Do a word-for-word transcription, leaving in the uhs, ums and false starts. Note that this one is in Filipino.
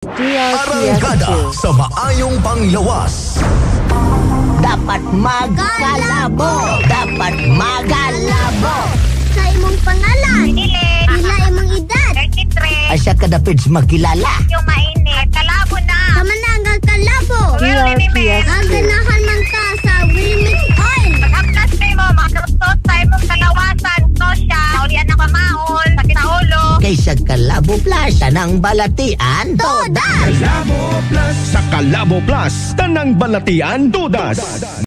D R P S Arangkada two. sa maayong panglawas. Dapat magkalabo. Dapat magkalabo. Sa imong pangalan. Ila imong edad. Ay siya kadapid magkilala. Yung mainit, kalabo na. Kamanang kalabo. D R P S two. Gaganahan man ka sa Wilmix Oil. Pag-upload kayo mo, makarusot sa imong kalawasan. So siya, ulian na kamaon, sakit sa ulo. Kay siya kalabo plus tanang balatian. Todas. Kalabo Plus sa Kalabo Plus, tanang balatian, todas.